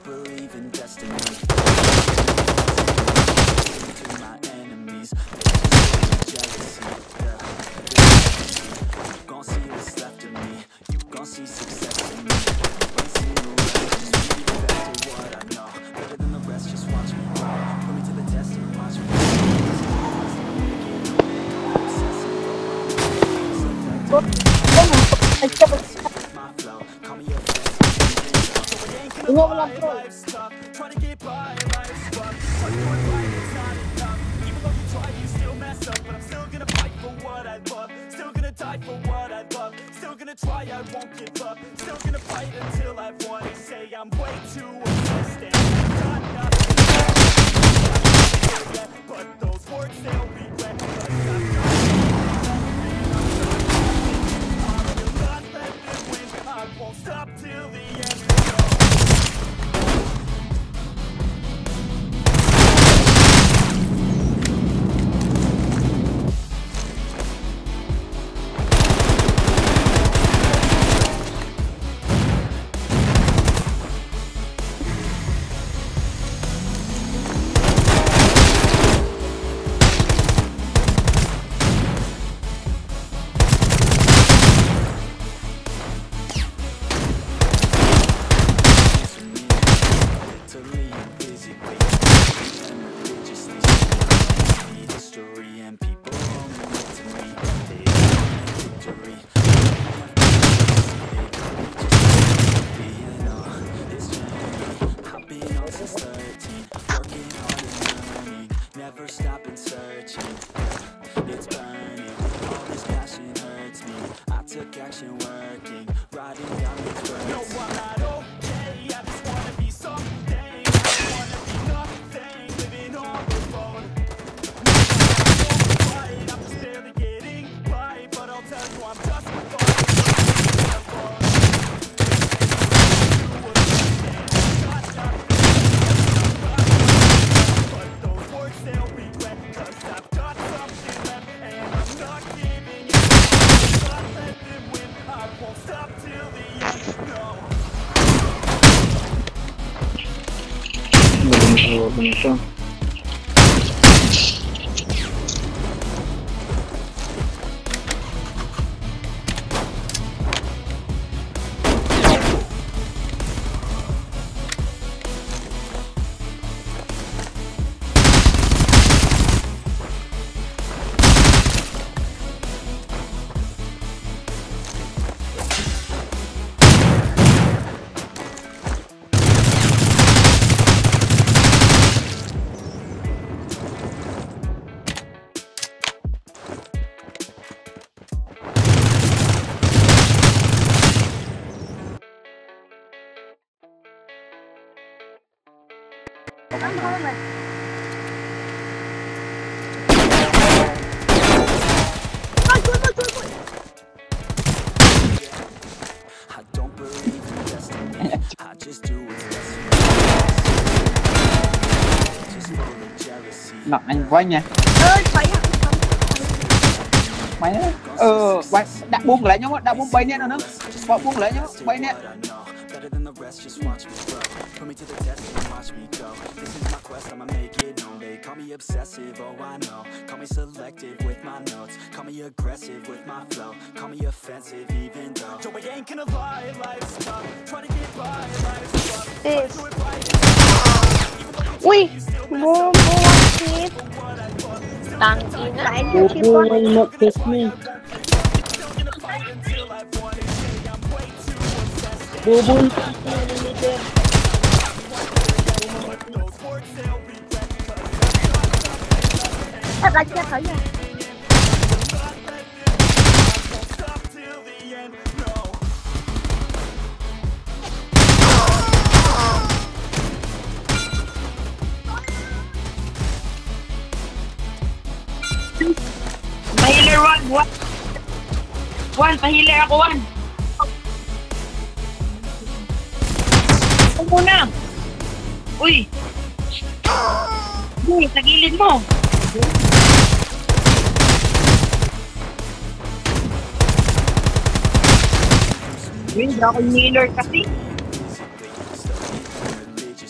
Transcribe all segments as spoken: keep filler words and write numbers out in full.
don't believe in destiny. To my enemies, jealousy, yeah. You gon' see what's left of me. You gon' see success in me. You ain't seen the rest, just be the best at what I know. Better than the rest, just watch me grow. Put me to the test and watch me grow. Tunggu belum bro. Never stopping searching, it's burning. All this passion hurts me. I took action working, writing down these words. No, I'm not okay, I just wanna be something. I wanna be nothing, living all alone. I'm just barely getting by, but I'll tell you I'm just a thought. Montang. I don't believe in destiny. I just do what's best for me. Just full of jealousy. Nặng anh quá nha. Ơi phải à. Mày á. Ờ, bạn đã buông lại nhau, đã buông bay nè nó nữa. Bỏ buông lại nhau, bay nè. Better than the rest, just watch me grow. Put me to the test and watch me go. This is my quest, I'ma make it known. They call me obsessive, oh I know. Call me selective with my notes. Call me aggressive with my flow. Call me offensive even though Joe, I ain't gonna lie, life's tough. Try to get by, life's rough. This. Ui, mua mua chip. Tăng in lại cho chip con. Một việc này. Bố bún. Thật là chết thử nha. Pahiler one, one. One, pahiler ako one. Ito muna. Uy. Uy, sa gilid mo. Uy, hindi ako healer kasi.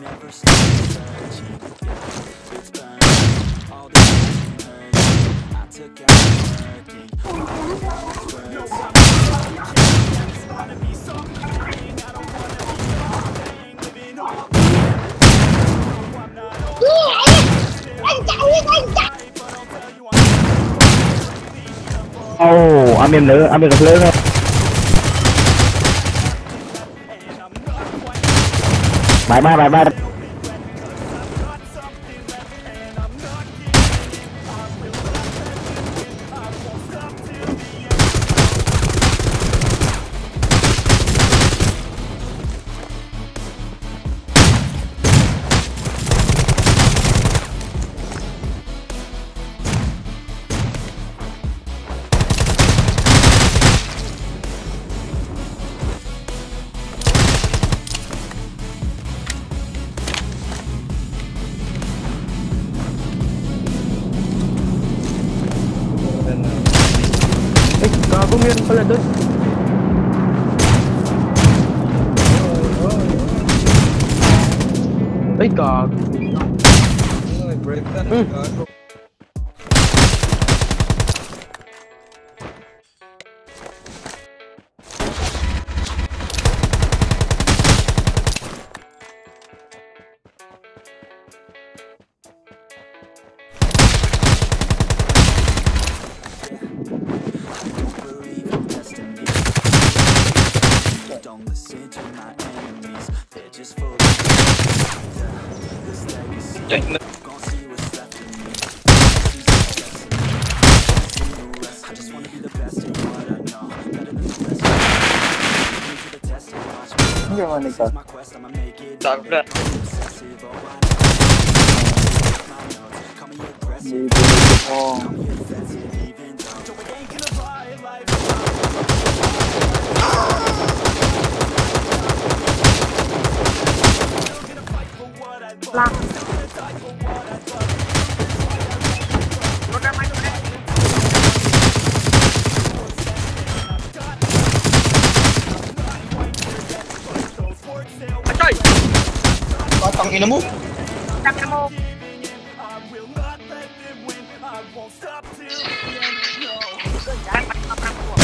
never stop searching. Yeah, it's burning, all this passion hurts me. I took action working, writing these words. I just wanna be something, I don't wanna be nothing, living all day. No, I'm not Ồ, anh em nữa, anh em gặp lớn không? Bài ba, bài ba. Gago meron pala doon. Ay, gago. Ay, break na na, gago. Don't listen to my enemies, they're just full of yeah, this legacy, gon' see what's left of me. I just wanna be the best in what I know, better than the rest. Me to the test and watch me go. This is my quest, I'ma make it. Call me obsessive, oh I know. My notes, call me aggressive, call me offensive, even though we ain't gonna buy life. Lang. Udah maju deh. Acoy. Batang ina mo. Tangin mo. Jangan pakai pakai gua.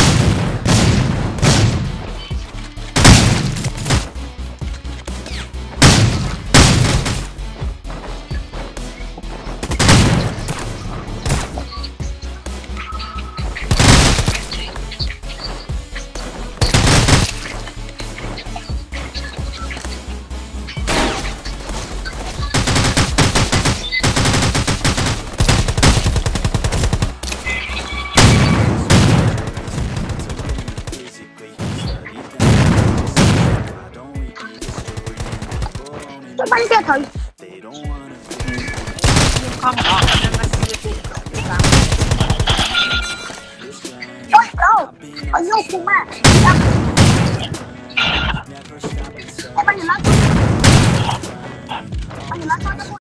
Coba lihat kali. Kamu oh, bro. Ayo, kuma. Eh, banyak lagi. Banyak lagi.